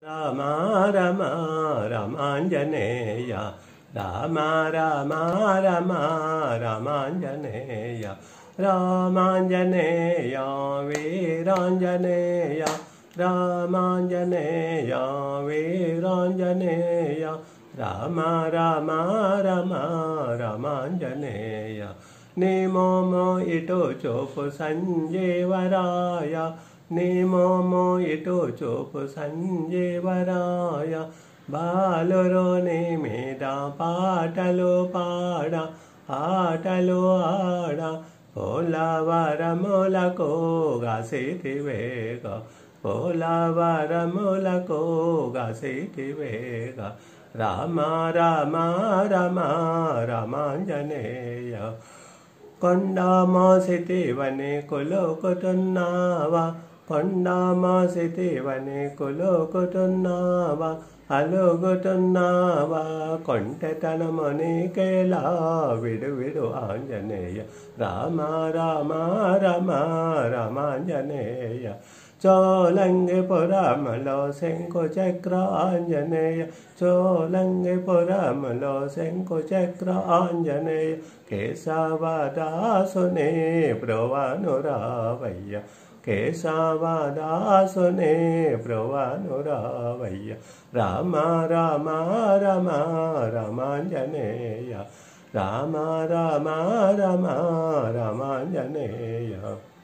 రామ రమ రమాంజనేయ రామ రమ రమ రమాంజనేయ రామాంజనేయ వీరాంజనేయ రామాంజనేయ వీరాంజనేయ రామ రమ రమ రమాంజనేయ నీమోమో ఇటు చూపు సంజీవరాయ నీమోమో ఇటు చూపు సంజీవరాయ బాలురోని మీద పాటలు పాడ ఆటలు ఆడ పోలవరములకు గసిటివేగ పోలవరములకు గసిటివేగ రామ రామ రమ రమాంజనేయ కొండ మోసితివని కొలుకుతున్నావా కొండ మోసితివని కొలుకుతున్నావా అలుగుతున్నావా కొంటెతనమునికేలా విడు విడు ఆంజనేయ రామ రామ రమ రమాంజనేయ చోలంగిపురములో శంకుచక్ర ఆంజనేయ చోలంగిపురములో శంకుచక్ర ఆంజనేయ కేశవదాసుని బ్రువనురావయ్య కేశవదాసుని బ్రువనురావయ్య రామ రామ రమ రమాంజనేయ రామ రామ రమ రమాంజనేయ